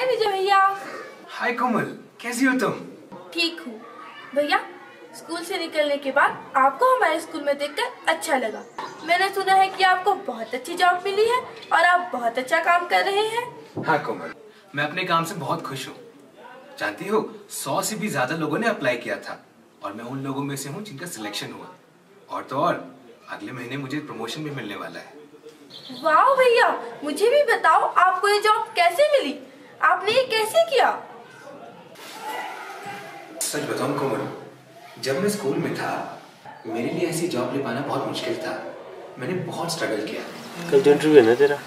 हाय विजय भैया। हाय कोमल, कैसी हो तुम? ठीक हूँ भैया। स्कूल से निकलने के बाद आपको हमारे स्कूल में देखकर अच्छा लगा। मैंने सुना है कि आपको बहुत अच्छी जॉब मिली है और आप बहुत अच्छा काम कर रहे हैं। हाँ कोमल, मैं अपने काम से बहुत खुश हूँ। जानती हो, 100 से भी ज्यादा लोगों ने अप्लाई किया था और मैं उन लोगों में से हूँ जिनका सिलेक्शन हुआ। और तो और अगले महीने मुझे प्रमोशन भी मिलने वाला है। वाह भैया, मुझे भी बताओ आपको ये जॉब कैसे मिली? आपने ये कैसे किया? सच बताऊं कोमल, जब मैं स्कूल में था मेरे लिए ऐसी जॉब ले पाना बहुत मुश्किल था। मैंने बहुत स्ट्रगल किया। कल तो इंटरव्यू है ना तेरा?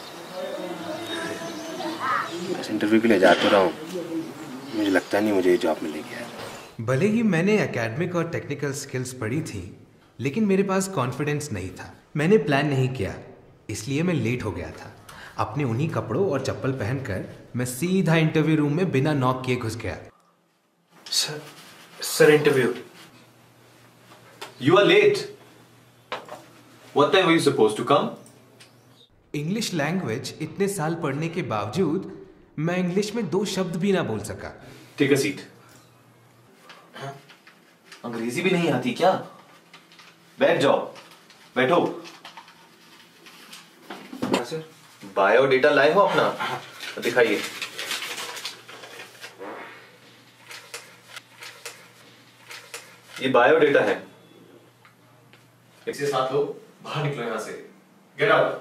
बस इंटरव्यू के लिए जा तो रहा हूँ, मुझे लगता नहीं मुझे ये जॉब मिलेगी यार। भले ही मैंने एकेडमिक और टेक्निकल स्किल्स पढ़ी थी, लेकिन मेरे पास कॉन्फिडेंस नहीं था। मैंने प्लान नहीं किया, इसलिए मैं लेट हो गया था। अपने उन्हीं कपड़ों और चप्पल पहनकर मैं सीधा इंटरव्यू रूम में बिना नॉक किए घुस गया। Sir interview. You are late. What time were you supposed to come? English language इतने साल पढ़ने के बावजूद मैं इंग्लिश में 2 शब्द भी ना बोल सका। Take a seat. अंग्रेजी भी नहीं आती क्या? बैठ जाओ, बैठो। सर बायोडेटा लाए हो अपना? दिखाइए। ये बायोडेटा है। इसे साथ लो, बाहर निकलो यहां से। Get out.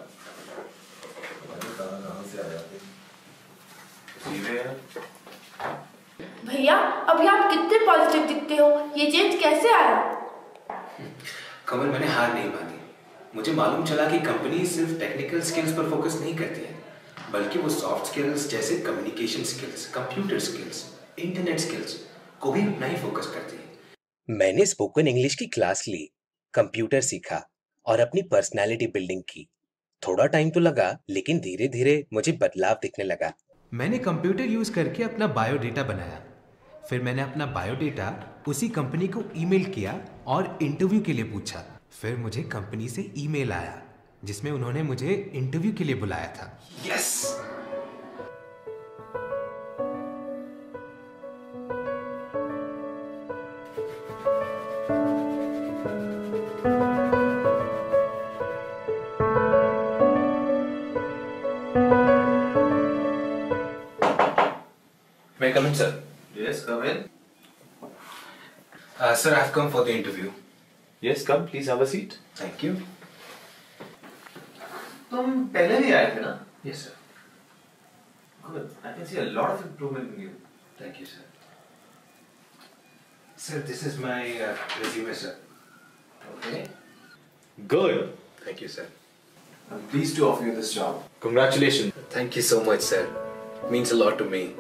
भैया, अभी आप कितने पॉजिटिव दिखते हो। ये चेंज कैसे आया? कमल, मैंने हार नहीं मानी। मुझे मालूम चला कि कंपनी सिर्फ टेक्निकल स्किल्स पर फोकस नहीं करती है, बल्कि वो सॉफ्ट स्किल्स जैसे communication skills, computer skills, internet skills को भी उतना ही फोकस करती है। मैंने स्पोकन इंग्लिश की क्लास ली, कंप्यूटर सीखा और अपनी पर्सनालिटी बिल्डिंग की। थोड़ा टाइम तो लगा, लेकिन धीरे धीरे मुझे बदलाव दिखने लगा। मैंने कंप्यूटर यूज करके अपना बायोडेटा बनाया। फिर मैंने अपना बायोडेटा उसी कंपनी को ईमेल किया और इंटरव्यू के लिए पूछा। फिर मुझे कंपनी से ईमेल आया जिसमें उन्होंने मुझे इंटरव्यू के लिए बुलाया था। Yes. May I come in, sir? Yes, come in. Sir, I've come for the interview. Yes, come. Please have a seat. Thank you. तुम पहले भी आए थे ना? Yes, sir. Good. I can see a lot of improvement in you. Thank you, sir. Sir, this is my resume, sir. Okay. Good. Thank you, sir. I'm pleased to offer you this job. Congratulations. Thank you so much, sir. Means a lot to me.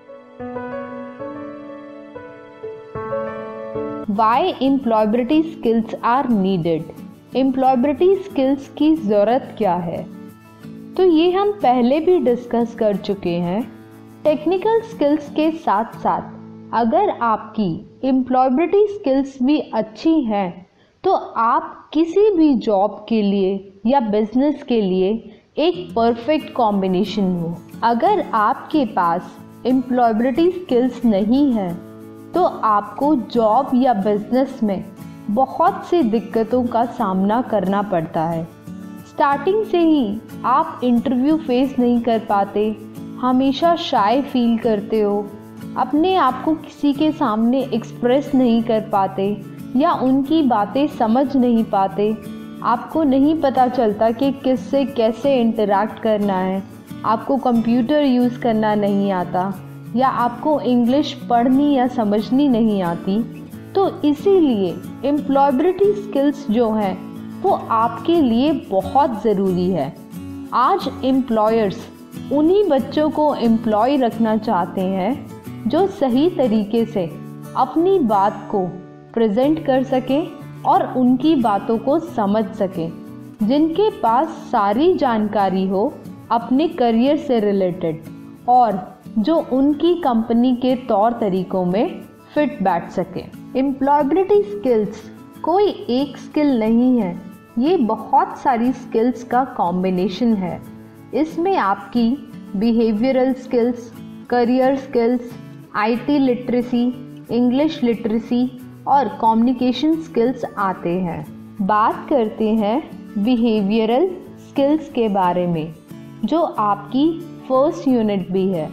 Why employability skills are needed? employability skills की ज़रूरत क्या है? तो ये हम पहले भी discuss कर चुके हैं। टेक्निकल स्किल्स के साथ साथ अगर आपकी employability स्किल्स भी अच्छी हैं तो आप किसी भी जॉब के लिए या बिजनेस के लिए एक परफेक्ट कॉम्बिनेशन हो। अगर आपके पास employability स्किल्स नहीं है तो आपको जॉब या बिजनेस में बहुत सी दिक्कतों का सामना करना पड़ता है। स्टार्टिंग से ही आप इंटरव्यू फेस नहीं कर पाते, हमेशा शाय फील करते हो, अपने आप को किसी के सामने एक्सप्रेस नहीं कर पाते या उनकी बातें समझ नहीं पाते। आपको नहीं पता चलता कि किससे कैसे इंटरैक्ट करना है, आपको कंप्यूटर यूज़ करना नहीं आता या आपको इंग्लिश पढ़नी या समझनी नहीं आती। तो इसीलिए एम्प्लॉयबिलिटी स्किल्स जो हैं वो आपके लिए बहुत ज़रूरी है। आज एम्प्लॉयर्स उन्हीं बच्चों को एम्प्लॉय रखना चाहते हैं जो सही तरीके से अपनी बात को प्रेजेंट कर सकें और उनकी बातों को समझ सकें, जिनके पास सारी जानकारी हो अपने करियर से रिलेटेड और जो उनकी कंपनी के तौर तरीकों में फिट बैठ सके। एम्प्लॉयबिलिटी स्किल्स कोई एक स्किल नहीं है, ये बहुत सारी स्किल्स का कॉम्बिनेशन है। इसमें आपकी behavioural skills, career skills, IT literacy, English literacy और कम्युनिकेशन स्किल्स आते हैं। बात करते हैं बिहेवियरल स्किल्स के बारे में, जो आपकी फर्स्ट यूनिट भी है।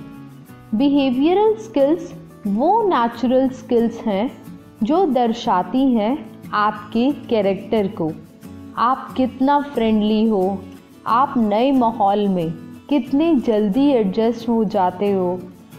बिहेवियरल स्किल्स वो नेचुरल स्किल्स हैं जो दर्शाती हैं आपके कैरेक्टर को। आप कितना फ्रेंडली हो, आप नए माहौल में कितने जल्दी एडजस्ट हो जाते हो,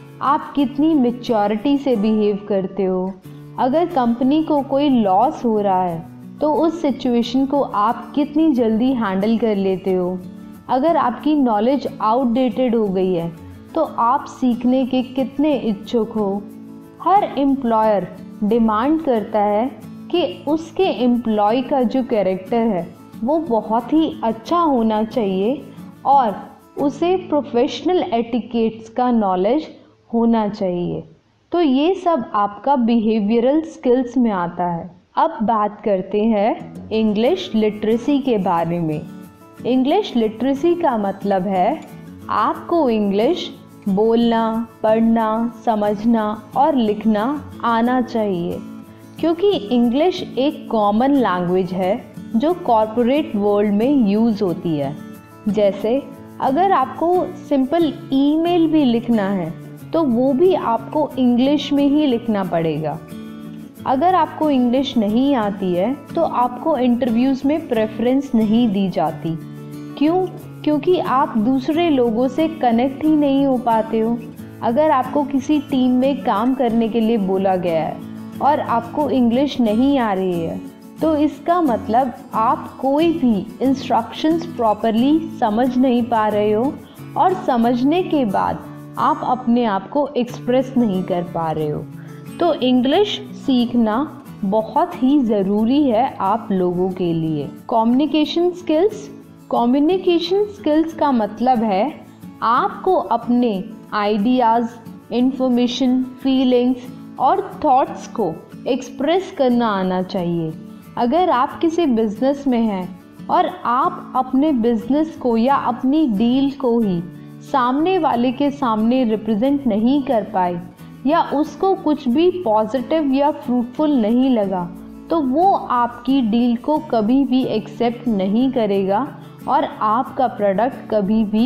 आप कितनी मैच्योरिटी से बिहेव करते हो। अगर कंपनी को कोई लॉस हो रहा है तो उस सिचुएशन को आप कितनी जल्दी हैंडल कर लेते हो। अगर आपकी नॉलेज आउटडेटेड हो गई है तो आप सीखने के कितने इच्छुक हो। हर एम्प्लॉयर डिमांड करता है कि उसके एम्प्लॉय का जो कैरेक्टर है वो बहुत ही अच्छा होना चाहिए और उसे प्रोफेशनल एटिकेट्स का नॉलेज होना चाहिए। तो ये सब आपका बिहेवियरल स्किल्स में आता है। अब बात करते हैं इंग्लिश लिटरेसी के बारे में। इंग्लिश लिटरेसी का मतलब है आपको इंग्लिश बोलना, पढ़ना, समझना और लिखना आना चाहिए, क्योंकि इंग्लिश एक कॉमन लैंग्वेज है जो कॉरपोरेट वर्ल्ड में यूज़ होती है। जैसे अगर आपको सिंपल ईमेल भी लिखना है तो वो भी आपको इंग्लिश में ही लिखना पड़ेगा। अगर आपको इंग्लिश नहीं आती है तो आपको इंटरव्यूज़ में प्रेफरेंस नहीं दी जाती। क्यों? क्योंकि आप दूसरे लोगों से कनेक्ट ही नहीं हो पाते हो। अगर आपको किसी टीम में काम करने के लिए बोला गया है और आपको इंग्लिश नहीं आ रही है तो इसका मतलब आप कोई भी इंस्ट्रक्शंस प्रॉपरली समझ नहीं पा रहे हो और समझने के बाद आप अपने आप को एक्सप्रेस नहीं कर पा रहे हो। तो इंग्लिश सीखना बहुत ही ज़रूरी है आप लोगों के लिए। Communication skills. कम्युनिकेशन स्किल्स का मतलब है आपको अपने आइडियाज़, इंफॉर्मेशन, फीलिंग्स और थॉट्स को एक्सप्रेस करना आना चाहिए। अगर आप किसी बिज़नेस में हैं और आप अपने बिज़नेस को या अपनी डील को ही सामने वाले के सामने रिप्रेजेंट नहीं कर पाए या उसको कुछ भी पॉजिटिव या फ्रूटफुल नहीं लगा तो वो आपकी डील को कभी भी एक्सेप्ट नहीं करेगा और आपका प्रोडक्ट कभी भी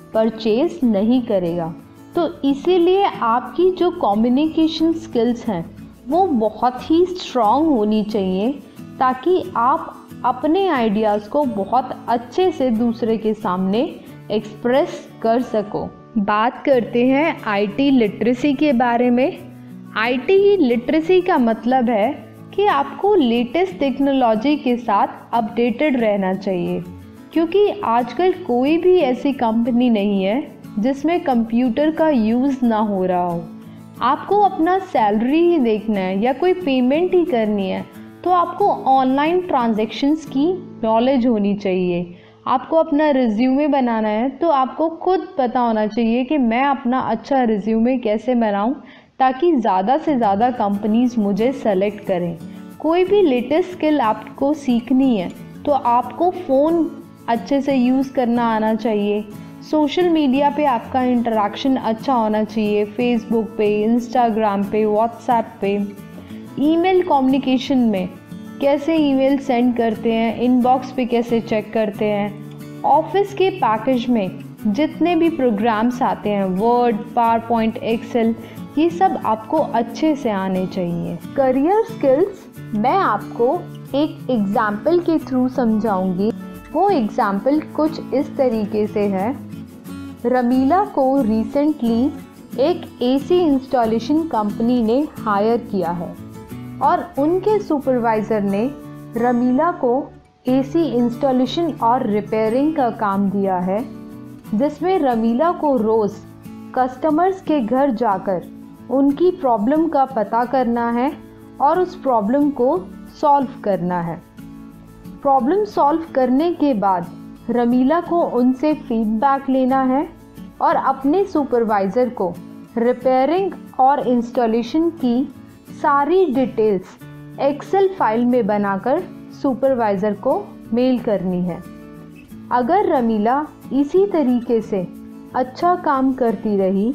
परचेज नहीं करेगा। तो इसीलिए आपकी जो कम्युनिकेशन स्किल्स हैं वो बहुत ही स्ट्रॉन्ग होनी चाहिए ताकि आप अपने आइडियाज़ को बहुत अच्छे से दूसरे के सामने एक्सप्रेस कर सको। बात करते हैं आईटी लिटरेसी के बारे में। आईटी लिटरेसी का मतलब है कि आपको लेटेस्ट टेक्नोलॉजी के साथ अपडेटेड रहना चाहिए, क्योंकि आजकल कोई भी ऐसी कंपनी नहीं है जिसमें कंप्यूटर का यूज़ ना हो रहा हो। आपको अपना सैलरी ही देखना है या कोई पेमेंट ही करनी है तो आपको ऑनलाइन ट्रांजैक्शंस की नॉलेज होनी चाहिए। आपको अपना रिज्यूमे बनाना है तो आपको खुद पता होना चाहिए कि मैं अपना अच्छा रिज्यूमे कैसे बनाऊं ताकि ज़्यादा से ज़्यादा कंपनीज़ मुझे सेलेक्ट करें। कोई भी लेटेस्ट स्किल आपको सीखनी है तो आपको फ़ोन अच्छे से यूज़ करना आना चाहिए। सोशल मीडिया पे आपका इंटरेक्शन अच्छा होना चाहिए, फेसबुक पे, इंस्टाग्राम पे, व्हाट्सएप पे। ईमेल कम्युनिकेशन में कैसे ईमेल सेंड करते हैं, इनबॉक्स पे कैसे चेक करते हैं। ऑफिस के पैकेज में जितने भी प्रोग्राम्स आते हैं, वर्ड, पावरपॉइंट, एक्सेल, ये सब आपको अच्छे से आने चाहिए। करियर स्किल्स मैं आपको एक एग्जाम्पल के थ्रू समझाऊंगी। वो एग्जाम्पल कुछ इस तरीके से है। रमीला को रिसेंटली एक एसी इंस्टॉलेशन कंपनी ने हायर किया है और उनके सुपरवाइज़र ने रमीला को एसी इंस्टॉलेशन और रिपेयरिंग का काम दिया है, जिसमें रमीला को रोज़ कस्टमर्स के घर जाकर उनकी प्रॉब्लम का पता करना है और उस प्रॉब्लम को सॉल्व करना है। प्रॉब्लम सॉल्व करने के बाद रमीला को उनसे फीडबैक लेना है और अपने सुपरवाइज़र को रिपेयरिंग और इंस्टॉलेशन की सारी डिटेल्स एक्सेल फाइल में बनाकर सुपरवाइज़र को मेल करनी है। अगर रमीला इसी तरीके से अच्छा काम करती रही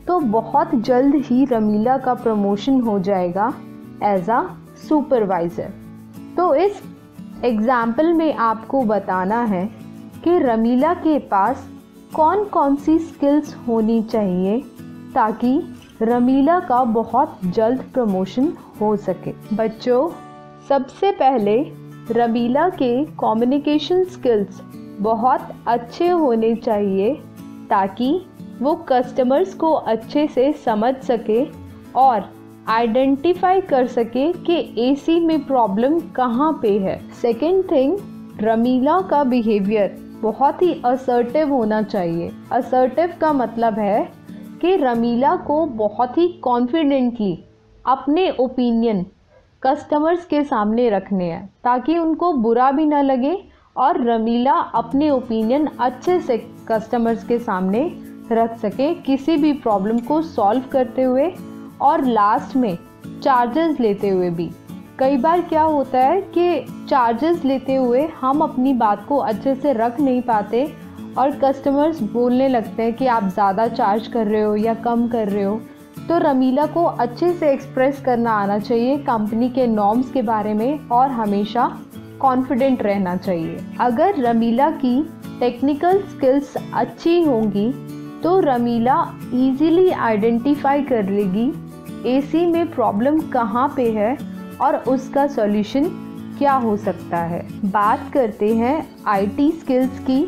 तो बहुत जल्द ही रमीला का प्रमोशन हो जाएगा एज अ सुपरवाइज़र। तो इस एग्ज़ाम्पल में आपको बताना है कि रमीला के पास कौन कौन सी स्किल्स होनी चाहिए ताकि रमीला का बहुत जल्द प्रमोशन हो सके। बच्चों, सबसे पहले रमीला के कम्युनिकेशन स्किल्स बहुत अच्छे होने चाहिए ताकि वो कस्टमर्स को अच्छे से समझ सके और आइडेंटिफाई कर सके कि एसी में प्रॉब्लम कहाँ पे है। सेकेंड थिंग, रमीला का बिहेवियर बहुत ही असर्टिव होना चाहिए। असर्टिव का मतलब है कि रमीला को बहुत ही कॉन्फिडेंटली अपने ओपिनियन कस्टमर्स के सामने रखने हैं ताकि उनको बुरा भी ना लगे और रमीला अपने ओपिनियन अच्छे से कस्टमर्स के सामने रख सके किसी भी प्रॉब्लम को सॉल्व करते हुए और लास्ट में चार्जेस लेते हुए भी। कई बार क्या होता है कि चार्जेस लेते हुए हम अपनी बात को अच्छे से रख नहीं पाते और कस्टमर्स बोलने लगते हैं कि आप ज़्यादा चार्ज कर रहे हो या कम कर रहे हो। तो रमीला को अच्छे से एक्सप्रेस करना आना चाहिए कंपनी के नॉर्म्स के बारे में और हमेशा कॉन्फिडेंट रहना चाहिए। अगर रमीला की टेक्निकल स्किल्स अच्छी होंगी तो रमीला इजीली आइडेंटिफाई कर लेगी एसी में प्रॉब्लम कहाँ पे है और उसका सॉल्यूशन क्या हो सकता है। बात करते हैं आईटी स्किल्स की।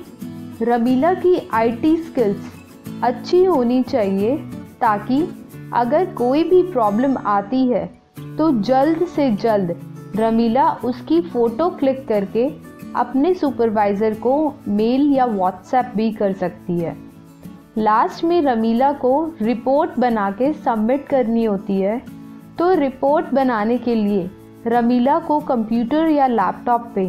रमीला की आईटी स्किल्स अच्छी होनी चाहिए ताकि अगर कोई भी प्रॉब्लम आती है तो जल्द से जल्द रमीला उसकी फ़ोटो क्लिक करके अपने सुपरवाइज़र को मेल या व्हाट्सएप भी कर सकती है। लास्ट में रमीला को रिपोर्ट बना के सबमिट करनी होती है। तो रिपोर्ट बनाने के लिए रमीला को कंप्यूटर या लैपटॉप पे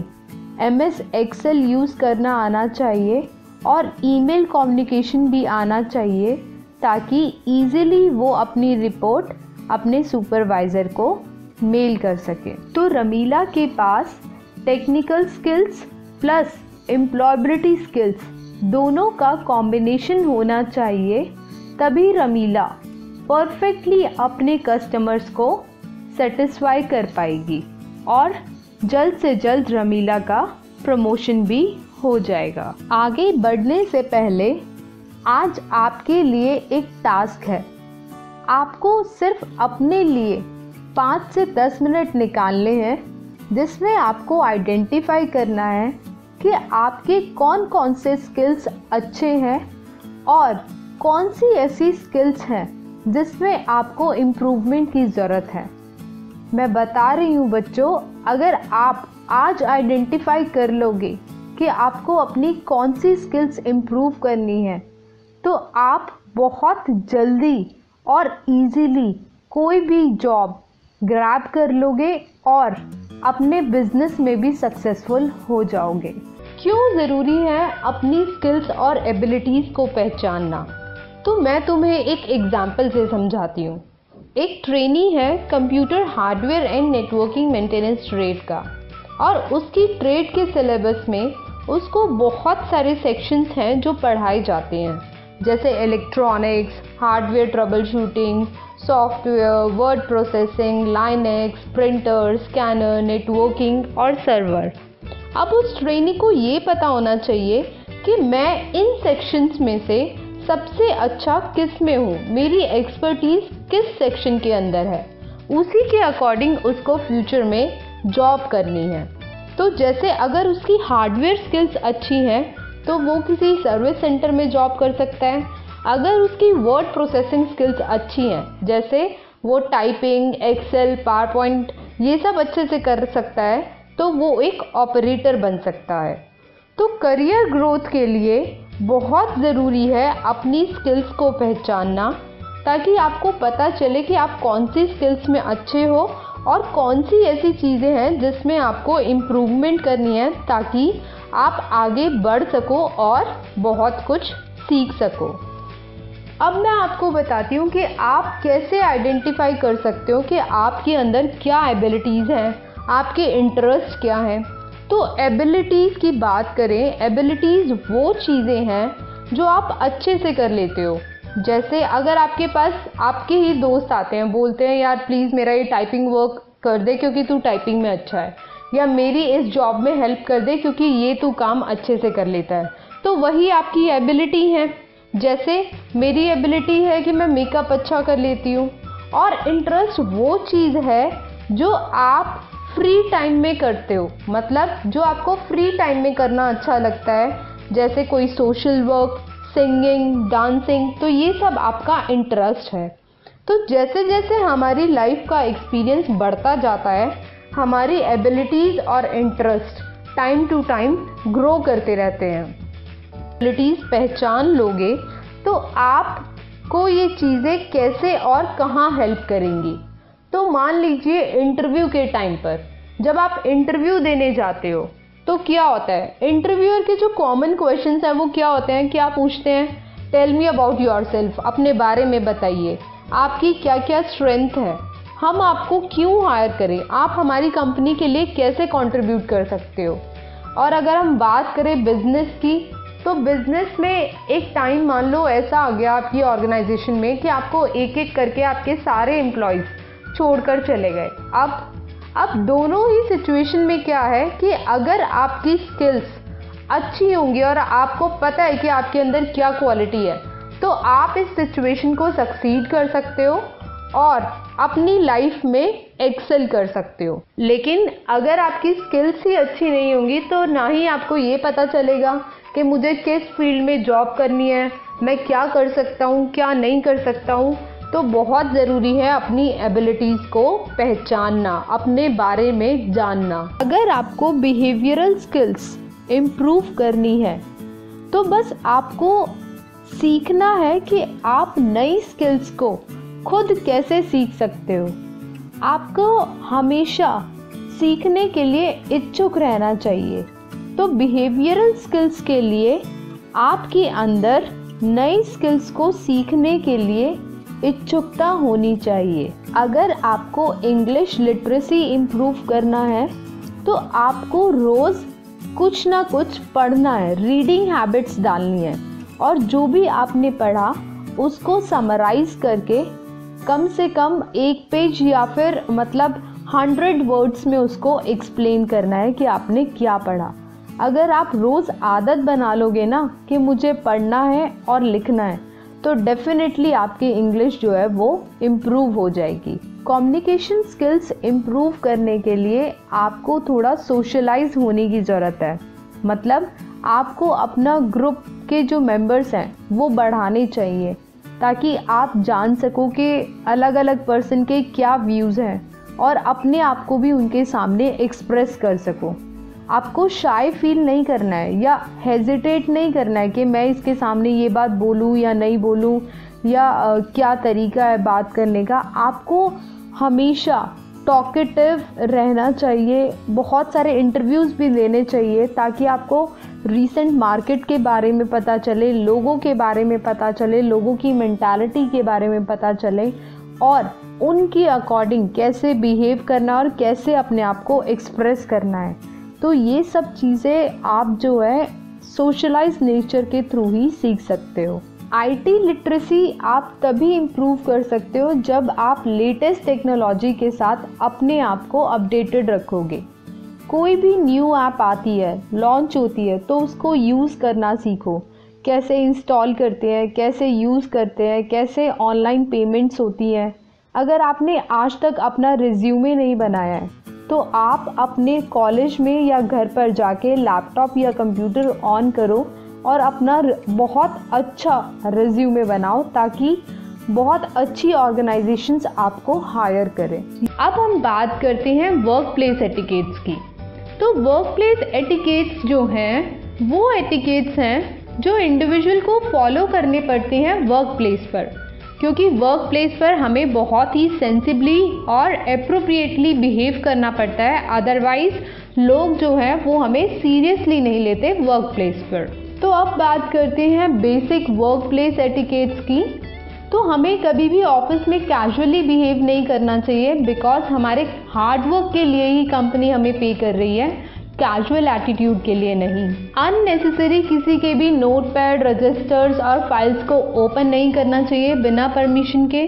MS एक्सेल यूज़ करना आना चाहिए और ईमेल कम्युनिकेशन भी आना चाहिए ताकि इजीली वो अपनी रिपोर्ट अपने सुपरवाइज़र को मेल कर सके। तो रमीला के पास technical skills plus employability skills दोनों का कॉम्बिनेशन होना चाहिए, तभी रमीला परफेक्टली अपने कस्टमर्स को सेटिस्फाई कर पाएगी और जल्द से जल्द रमीला का प्रमोशन भी हो जाएगा। आगे बढ़ने से पहले आज आपके लिए एक टास्क है। आपको सिर्फ अपने लिए 5 से 10 मिनट निकालने हैं जिसमें आपको आइडेंटिफाई करना है कि आपके कौन कौन से स्किल्स अच्छे हैं और कौन सी ऐसी स्किल्स हैं जिसमें आपको इम्प्रूवमेंट की ज़रूरत है। मैं बता रही हूँ बच्चों, अगर आप आज आइडेंटिफाई कर लोगे कि आपको अपनी कौन सी स्किल्स इम्प्रूव करनी है तो आप बहुत जल्दी और इजीली कोई भी जॉब ग्रैब कर लोगे और अपने बिजनेस में भी सक्सेसफुल हो जाओगे। क्यों ज़रूरी है अपनी स्किल्स और एबिलिटीज़ को पहचानना? तो मैं तुम्हें एक एग्जाम्पल से समझाती हूँ। एक ट्रेनी है computer hardware and networking maintenance trade का और उसकी ट्रेड के सिलेबस में उसको बहुत सारे सेक्शंस हैं जो पढ़ाए जाते हैं, जैसे electronics, hardware troubleshooting, software, word processing, Linux, printer, scanner, networking और सर्वर। अब उस ट्रेनी को ये पता होना चाहिए कि मैं इन सेक्शंस में से सबसे अच्छा किस में हूँ, मेरी एक्सपर्टीज़ किस सेक्शन के अंदर है, उसी के अकॉर्डिंग उसको फ्यूचर में जॉब करनी है। तो जैसे अगर उसकी हार्डवेयर स्किल्स अच्छी हैं तो वो किसी सर्विस सेंटर में जॉब कर सकता है। अगर उसकी वर्ड प्रोसेसिंग स्किल्स अच्छी हैं, जैसे वो टाइपिंग, एक्सेल, पावर पॉइंट ये सब अच्छे से कर सकता है, तो वो एक ऑपरेटर बन सकता है। तो करियर ग्रोथ के लिए बहुत ज़रूरी है अपनी स्किल्स को पहचानना, ताकि आपको पता चले कि आप कौन सी स्किल्स में अच्छे हो और कौन सी ऐसी चीज़ें हैं जिसमें आपको इम्प्रूवमेंट करनी है, ताकि आप आगे बढ़ सको और बहुत कुछ सीख सको। अब मैं आपको बताती हूँ कि आप कैसे आइडेंटिफाई कर सकते हो कि आपके अंदर क्या एबिलिटीज़ हैं, आपके इंटरेस्ट क्या हैं। तो एबिलिटीज़ की बात करें, एबिलिटीज़ वो चीज़ें हैं जो आप अच्छे से कर लेते हो, जैसे अगर आपके पास आपके ही दोस्त आते हैं, बोलते हैं यार प्लीज़ मेरा ये टाइपिंग वर्क कर दे क्योंकि तू टाइपिंग में अच्छा है, या मेरी इस जॉब में हेल्प कर दे क्योंकि ये तू काम अच्छे से कर लेता है, तो वही आपकी एबिलिटी है। जैसे मेरी एबिलिटी है कि मैं मेकअप अच्छा कर लेती हूँ, और इंटरेस्ट वो चीज़ है जो आप फ्री टाइम में करते हो, मतलब जो आपको फ्री टाइम में करना अच्छा लगता है, जैसे कोई सोशल वर्क, सिंगिंग, डांसिंग, तो ये सब आपका इंटरेस्ट है। तो जैसे जैसे हमारी लाइफ का एक्सपीरियंस बढ़ता जाता है, हमारी एबिलिटीज़ और interest time to time grow करते रहते हैं। एबिलिटीज़ पहचान लोगे तो आपको ये चीज़ें कैसे और कहाँ हेल्प करेंगी। तो मान लीजिए इंटरव्यू के टाइम पर जब आप इंटरव्यू देने जाते हो तो क्या होता है, इंटरव्यूअर के जो कॉमन क्वेश्चंस हैं वो क्या होते हैं, क्या पूछते हैं, टेल मी अबाउट योरसेल्फ, अपने बारे में बताइए, आपकी क्या क्या स्ट्रेंथ है, हम आपको क्यों हायर करें, आप हमारी कंपनी के लिए कैसे कंट्रीब्यूट कर सकते हो। और अगर हम बात करें बिजनेस की, तो बिजनेस में एक टाइम मान लो ऐसा आ गया आपकी ऑर्गेनाइजेशन में कि आपको एक एक करके आपके सारे एम्प्लॉयज़ छोड़कर चले गए। अब दोनों ही सिचुएशन में क्या है कि अगर आपकी स्किल्स अच्छी होंगी और आपको पता है कि आपके अंदर क्या क्वालिटी है, तो आप इस सिचुएशन को सक्सीड कर सकते हो और अपनी लाइफ में एक्सेल कर सकते हो। लेकिन अगर आपकी स्किल्स ही अच्छी नहीं होंगी तो ना ही आपको ये पता चलेगा कि मुझे किस फील्ड में जॉब करनी है, मैं क्या कर सकता हूँ, क्या नहीं कर सकता हूँ। तो बहुत ज़रूरी है अपनी एबिलिटीज़ को पहचानना, अपने बारे में जानना। अगर आपको बिहेवियरल स्किल्स इम्प्रूव करनी है तो बस आपको सीखना है कि आप नई स्किल्स को खुद कैसे सीख सकते हो। आपको हमेशा सीखने के लिए इच्छुक रहना चाहिए। तो बिहेवियरल स्किल्स के लिए आपके अंदर नई स्किल्स को सीखने के लिए इच्छुकता होनी चाहिए। अगर आपको इंग्लिश लिटरेसी इम्प्रूव करना है तो आपको रोज़ कुछ ना कुछ पढ़ना है, रीडिंग हैबिट्स डालनी है, और जो भी आपने पढ़ा उसको समराइज़ करके कम से कम 1 पेज या फिर मतलब 100 वर्ड्स में उसको एक्सप्लेन करना है कि आपने क्या पढ़ा। अगर आप रोज़ आदत बना लोगे ना कि मुझे पढ़ना है और लिखना है, तो डेफिनेटली आपकी इंग्लिश जो है वो इम्प्रूव हो जाएगी। कम्युनिकेशन स्किल्स इम्प्रूव करने के लिए आपको थोड़ा सोशलाइज होने की ज़रूरत है, मतलब आपको अपना ग्रुप के जो मेंबर्स हैं वो बढ़ाने चाहिए ताकि आप जान सको कि अलग अलग पर्सन के क्या व्यूज़ हैं और अपने आप को भी उनके सामने एक्सप्रेस कर सको। आपको शाय फील नहीं करना है या हेजिटेट नहीं करना है कि मैं इसके सामने ये बात बोलूँ या नहीं बोलूँ, या क्या तरीका है बात करने का। आपको हमेशा टॉकेटिव रहना चाहिए, बहुत सारे इंटरव्यूज़ भी देने चाहिए ताकि आपको रीसेंट मार्केट के बारे में पता चले, लोगों के बारे में पता चले, लोगों की मेंटालिटी के बारे में पता चले और उनकी अकॉर्डिंग कैसे बिहेव करना और कैसे अपने आप को एक्सप्रेस करना है। तो ये सब चीज़ें आप जो है सोशलाइज नेचर के थ्रू ही सीख सकते हो। आईटी लिटरेसी आप तभी इम्प्रूव कर सकते हो जब आप लेटेस्ट टेक्नोलॉजी के साथ अपने आप को अपडेटेड रखोगे। कोई भी न्यू ऐप आती है, लॉन्च होती है, तो उसको यूज़ करना सीखो, कैसे इंस्टॉल करते हैं, कैसे यूज़ करते हैं, कैसे ऑनलाइन पेमेंट्स होती हैं। अगर आपने आज तक अपना रिज्यूमे नहीं बनाया है तो आप अपने कॉलेज में या घर पर जाके लैपटॉप या कंप्यूटर ऑन करो और अपना बहुत अच्छा रिज्यूमे बनाओ ताकि बहुत अच्छी ऑर्गेनाइजेशंस आपको हायर करें। अब हम बात करते हैं वर्क प्लेस एटिकेट्स की। तो वर्क प्लेस एटिकेट्स जो हैं वो एटिकेट्स हैं जो इंडिविजुअल को फॉलो करने पड़ते हैं वर्क प्लेस पर, क्योंकि वर्क प्लेस पर हमें बहुत ही सेंसिबली और एप्रोप्रिएटली बिहेव करना पड़ता है, अदरवाइज लोग जो हैं वो हमें सीरियसली नहीं लेते वर्क प्लेस पर। तो अब बात करते हैं बेसिक वर्क प्लेस एटिकेट्स की। तो हमें कभी भी ऑफिस में कैजुअली बिहेव नहीं करना चाहिए, बिकॉज हमारे हार्डवर्क के लिए ही कंपनी हमें पे कर रही है। कैजुअल एटीट्यूड के लिए नहीं। अननेसेसरी किसी के भी नोटपैड, रजिस्टर्स और फाइल्स को ओपन नहीं करना चाहिए बिना परमिशन के।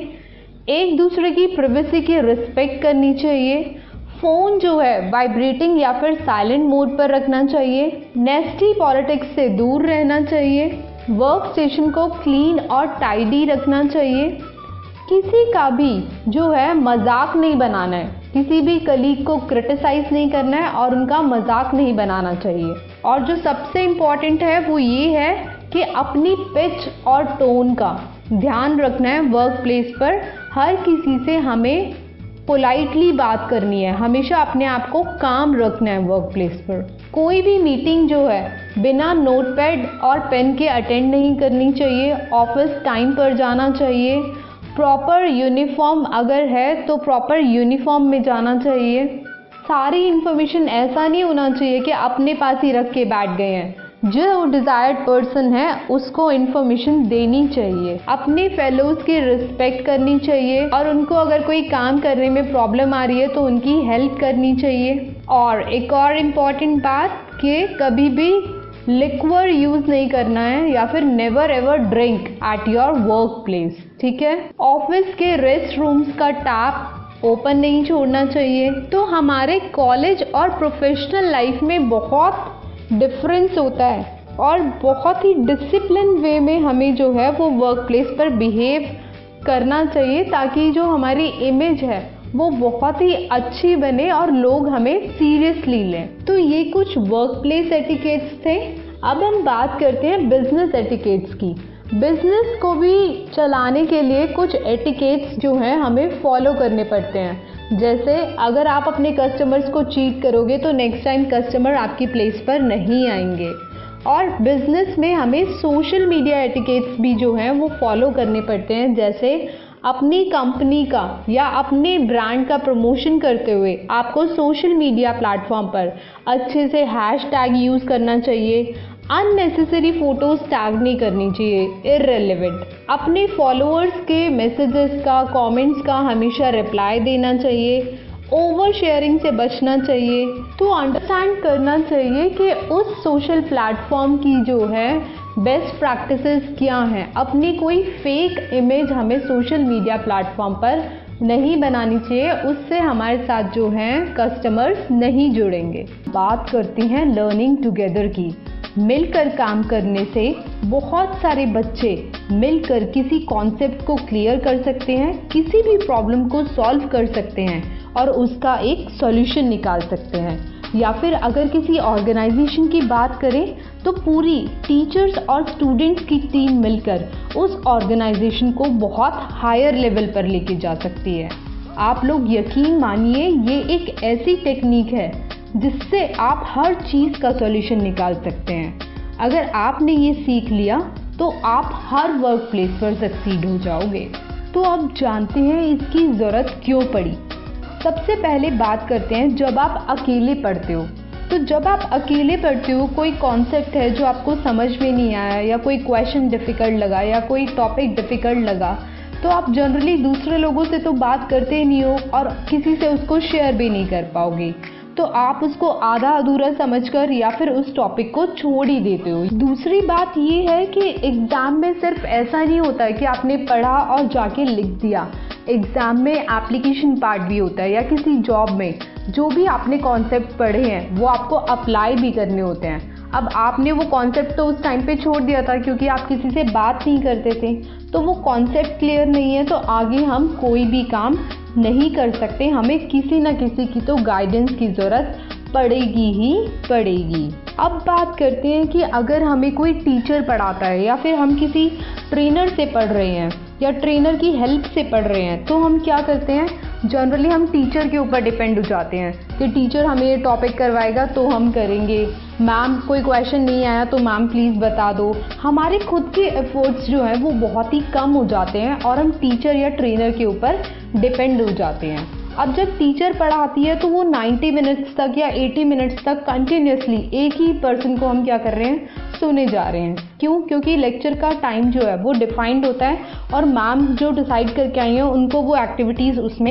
एक दूसरे की प्राइवेसी की रिस्पेक्ट करनी चाहिए। फ़ोन जो है वाइब्रेटिंग या फिर साइलेंट मोड पर रखना चाहिए। नेस्टी पॉलिटिक्स से दूर रहना चाहिए। वर्क स्टेशन को क्लीन और टाइडी रखना चाहिए। किसी का भी जो है मजाक नहीं बनाना है, किसी भी कलीग को क्रिटिसाइज नहीं करना है और उनका मजाक नहीं बनाना चाहिए। और जो सबसे इम्पॉर्टेंट है वो ये है कि अपनी पिच और टोन का ध्यान रखना है। वर्क प्लेस पर हर किसी से हमें पोलाइटली बात करनी है, हमेशा अपने आप को काम रखना है वर्क प्लेस पर। कोई भी मीटिंग जो है बिना नोटपैड और पेन के अटेंड नहीं करनी चाहिए। ऑफिस टाइम पर जाना चाहिए। प्रॉपर यूनिफॉर्म अगर है तो प्रॉपर यूनिफॉर्म में जाना चाहिए। सारी इन्फॉर्मेशन ऐसा नहीं होना चाहिए कि अपने पास ही रख के बैठ गए हैं। जो डिज़ायर्ड पर्सन है उसको इन्फॉर्मेशन देनी चाहिए। अपने फेलोज़ की रिस्पेक्ट करनी चाहिए और उनको अगर कोई काम करने में प्रॉब्लम आ रही है तो उनकी हेल्प करनी चाहिए। और एक और इम्पॉर्टेंट बात कि कभी भी लिक्वर यूज़ नहीं करना है या फिर never ever drink at your work place, ठीक है। ऑफिस के रेस्ट रूम्स का टैप ओपन नहीं छोड़ना चाहिए। तो हमारे कॉलेज और प्रोफेशनल लाइफ में बहुत डिफरेंस होता है और बहुत ही डिसिप्लिन वे में हमें जो है वो वर्क प्लेस पर बिहेव करना चाहिए ताकि जो हमारी इमेज है वो बहुत ही अच्छी बने और लोग हमें सीरियसली लें। तो ये कुछ वर्क प्लेस एटिकेट्स थे। अब हम बात करते हैं बिजनेस एटिकेट्स की। बिजनेस को भी चलाने के लिए कुछ एटिकेट्स जो हैं हमें फॉलो करने पड़ते हैं। जैसे अगर आप अपने कस्टमर्स को चीट करोगे तो नेक्स्ट टाइम कस्टमर आपकी प्लेस पर नहीं आएंगे। और बिजनेस में हमें सोशल मीडिया एटिकेट्स भी जो हैं वो फॉलो करने पड़ते हैं। जैसे अपनी कंपनी का या अपने ब्रांड का प्रमोशन करते हुए आपको सोशल मीडिया प्लेटफॉर्म पर अच्छे से हैशटैग यूज़ करना चाहिए। अननेसेसरी फोटोज टैग नहीं करनी चाहिए, इररिलेवेंट। अपने फॉलोअर्स के मैसेजेस का, कमेंट्स का हमेशा रिप्लाई देना चाहिए। ओवर शेयरिंग से बचना चाहिए। तो अंडरस्टैंड करना चाहिए कि उस सोशल प्लेटफॉर्म की जो है बेस्ट प्रैक्टिसेस क्या हैं। अपनी कोई फेक इमेज हमें सोशल मीडिया प्लेटफॉर्म पर नहीं बनानी चाहिए, उससे हमारे साथ जो हैं कस्टमर्स नहीं जुड़ेंगे। बात करते हैं लर्निंग टुगेदर की। मिलकर काम करने से बहुत सारे बच्चे मिलकर किसी कॉन्सेप्ट को क्लियर कर सकते हैं, किसी भी प्रॉब्लम को सॉल्व कर सकते हैं और उसका एक सॉल्यूशन निकाल सकते हैं। या फिर अगर किसी ऑर्गेनाइजेशन की बात करें तो पूरी टीचर्स और स्टूडेंट्स की टीम मिलकर उस ऑर्गेनाइजेशन को बहुत हायर लेवल पर लेके जा सकती है। आप लोग यकीन मानिए ये एक ऐसी टेक्निक है जिससे आप हर चीज़ का सॉल्यूशन निकाल सकते हैं। अगर आपने ये सीख लिया तो आप हर वर्क प्लेस पर सक्सीड हो जाओगे। तो अब जानते हैं इसकी ज़रूरत क्यों पड़ी। सबसे पहले बात करते हैं जब आप अकेले पढ़ते हो। तो जब आप अकेले पढ़ते हो, कोई कॉन्सेप्ट है जो आपको समझ में नहीं आया या कोई क्वेश्चन डिफ़िकल्ट लगा या कोई टॉपिक डिफ़िकल्ट लगा, तो आप जनरली दूसरे लोगों से तो बात करते ही नहीं हो और किसी से उसको शेयर भी नहीं कर पाओगे। तो आप उसको आधा अधूरा समझकर या फिर उस टॉपिक को छोड़ ही देते हो। दूसरी बात ये है कि एग्ज़ाम में सिर्फ ऐसा नहीं होता है कि आपने पढ़ा और जाके लिख दिया। एग्ज़ाम में एप्लीकेशन पार्ट भी होता है या किसी जॉब में जो भी आपने कॉन्सेप्ट पढ़े हैं वो आपको अप्लाई भी करने होते हैं। अब आपने वो कॉन्सेप्ट तो उस टाइम पे छोड़ दिया था क्योंकि आप किसी से बात नहीं करते थे, तो वो कॉन्सेप्ट क्लियर नहीं है तो आगे हम कोई भी काम नहीं कर सकते। हमें किसी न किसी की तो गाइडेंस की ज़रूरत पड़ेगी ही पड़ेगी। अब बात करते हैं कि अगर हमें कोई टीचर पढ़ाता है या फिर हम किसी ट्रेनर से पढ़ रहे हैं या ट्रेनर की हेल्प से पढ़ रहे हैं तो हम क्या करते हैं, जनरली हम टीचर के ऊपर डिपेंड हो जाते हैं कि टीचर हमें ये टॉपिक करवाएगा तो हम करेंगे। मैम कोई क्वेश्चन नहीं आया तो मैम प्लीज़ बता दो। हमारे खुद के एफर्ट्स जो हैं वो बहुत ही कम हो जाते हैं और हम टीचर या ट्रेनर के ऊपर डिपेंड हो जाते हैं। अब जब टीचर पढ़ाती है तो वो 90 मिनट्स तक या 80 मिनट्स तक कंटिन्यूसली एक ही पर्सन को हम क्या कर रहे हैं, सुने जा रहे हैं। क्यों? क्योंकि लेक्चर का टाइम जो है वो डिफाइंड होता है और मैम जो डिसाइड करके आई हैं उनको वो एक्टिविटीज़ उसमें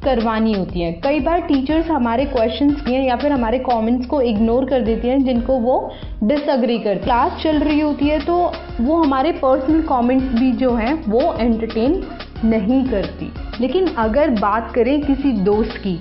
करवानी होती हैं। कई बार टीचर्स हमारे क्वेश्चंस या फिर हमारे कमेंट्स को इग्नोर कर देती हैं जिनको वो डिसएग्री करती। क्लास चल रही होती है तो वो हमारे पर्सनल कमेंट्स भी जो हैं वो एंटरटेन नहीं करती। लेकिन अगर बात करें किसी दोस्त की,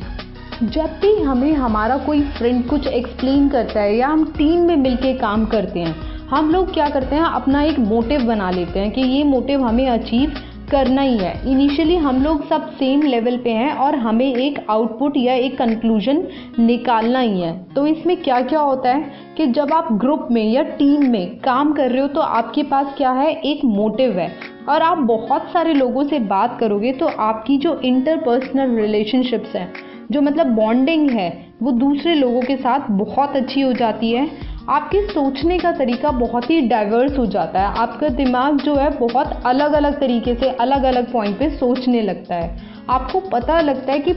जब भी हमें हमारा कोई फ्रेंड कुछ एक्सप्लेन करता है या हम टीम में मिलके काम करते हैं, हम लोग क्या करते हैं, अपना एक मोटिव बना लेते हैं कि ये मोटिव हमें अचीव करना ही है। इनिशियली हम लोग सब सेम लेवल पे हैं और हमें एक आउटपुट या एक कंक्लूजन निकालना ही है। तो इसमें क्या क्या होता है कि जब आप ग्रुप में या टीम में काम कर रहे हो तो आपके पास क्या है, एक मोटिव है और आप बहुत सारे लोगों से बात करोगे तो आपकी जो इंटरपर्सनल रिलेशनशिप्स हैं, जो मतलब बॉन्डिंग है, वो दूसरे लोगों के साथ बहुत अच्छी हो जाती है। आपके सोचने का तरीका बहुत ही डाइवर्स हो जाता है। आपका दिमाग जो है बहुत अलग अलग तरीके से अलग अलग पॉइंट पे सोचने लगता है। आपको पता लगता है कि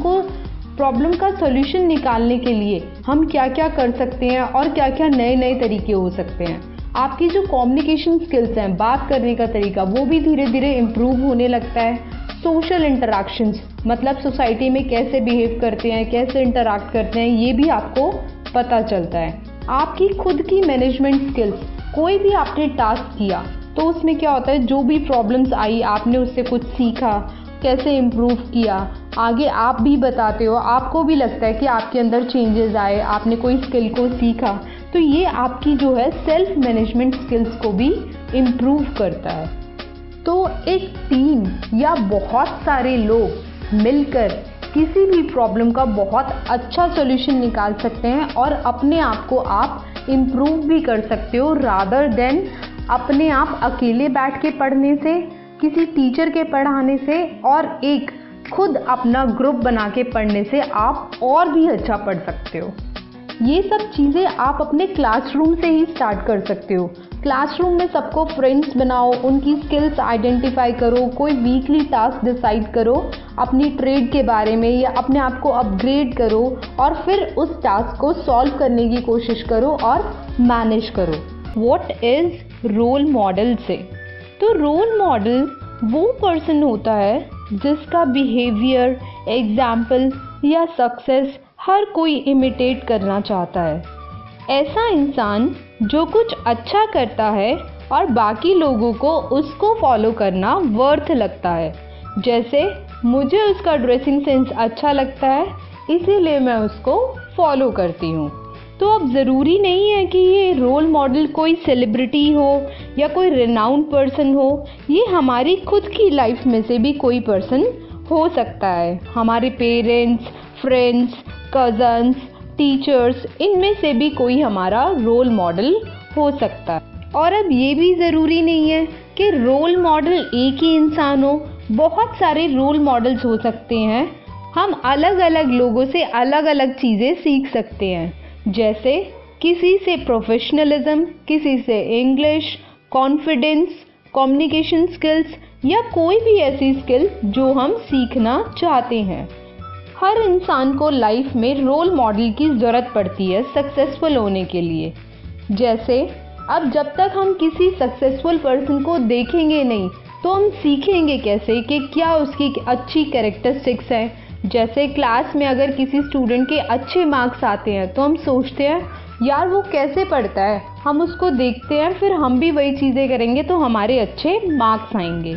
प्रॉब्लम का सॉल्यूशन निकालने के लिए हम क्या क्या कर सकते हैं और क्या क्या नए नए तरीके हो सकते हैं। आपकी जो कम्युनिकेशन स्किल्स हैं, बात करने का तरीका, वो भी धीरे धीरे इम्प्रूव होने लगता है। सोशल इंटरैक्शंस, मतलब सोसाइटी में कैसे बिहेव करते हैं, कैसे इंटरैक्ट करते हैं, ये भी आपको पता चलता है। आपकी खुद की मैनेजमेंट स्किल्स, कोई भी आपने टास्क किया तो उसमें क्या होता है, जो भी प्रॉब्लम्स आई आपने उससे कुछ सीखा, कैसे इम्प्रूव किया, आगे आप भी बताते हो, आपको भी लगता है कि आपके अंदर चेंजेस आए, आपने कोई स्किल को सीखा, तो ये आपकी जो है सेल्फ मैनेजमेंट स्किल्स को भी इम्प्रूव करता है। तो एक टीम या बहुत सारे लोग मिलकर किसी भी प्रॉब्लम का बहुत अच्छा सॉल्यूशन निकाल सकते हैं और अपने आप को आप इम्प्रूव भी कर सकते हो, रादर देन अपने आप अकेले बैठ के पढ़ने से, किसी टीचर के पढ़ाने से और एक खुद अपना ग्रुप बना के पढ़ने से आप और भी अच्छा पढ़ सकते हो। ये सब चीज़ें आप अपने क्लासरूम से ही स्टार्ट कर सकते हो। क्लासरूम में सबको फ्रेंड्स बनाओ, उनकी स्किल्स आइडेंटिफाई करो, कोई वीकली टास्क डिसाइड करो अपनी ट्रेड के बारे में या अपने आप को अपग्रेड करो और फिर उस टास्क को सॉल्व करने की कोशिश करो और मैनेज करो। व्हाट इज़ रोल मॉडल से? तो रोल मॉडल वो पर्सन होता है जिसका बिहेवियर, एग्जाम्पल या सक्सेस हर कोई इमिटेट करना चाहता है। ऐसा इंसान जो कुछ अच्छा करता है और बाकी लोगों को उसको फॉलो करना वर्थ लगता है। जैसे मुझे उसका ड्रेसिंग सेंस अच्छा लगता है इसीलिए मैं उसको फॉलो करती हूँ। तो अब ज़रूरी नहीं है कि ये रोल मॉडल कोई सेलिब्रिटी हो या कोई रिनाउंड पर्सन हो, ये हमारी खुद की लाइफ में से भी कोई पर्सन हो सकता है। हमारे पेरेंट्स, फ्रेंड्स, कज़न्स, टीचर्स, इनमें से भी कोई हमारा रोल मॉडल हो सकता है। और अब ये भी ज़रूरी नहीं है कि रोल मॉडल एक ही इंसान हो, बहुत सारे रोल मॉडल्स हो सकते हैं। हम अलग अलग लोगों से अलग अलग चीज़ें सीख सकते हैं, जैसे किसी से प्रोफेशनलिज्म, किसी से इंग्लिश, कॉन्फिडेंस, कम्युनिकेशन स्किल्स या कोई भी ऐसी स्किल जो हम सीखना चाहते हैं। हर इंसान को लाइफ में रोल मॉडल की ज़रूरत पड़ती है सक्सेसफुल होने के लिए। जैसे अब जब तक हम किसी सक्सेसफुल पर्सन को देखेंगे नहीं तो हम सीखेंगे कैसे कि क्या उसकी अच्छी कैरेक्टरिस्टिक्स हैं। जैसे क्लास में अगर किसी स्टूडेंट के अच्छे मार्क्स आते हैं तो हम सोचते हैं यार वो कैसे पढ़ता है, हम उसको देखते हैं, फिर हम भी वही चीज़ें करेंगे तो हमारे अच्छे मार्क्स आएंगे।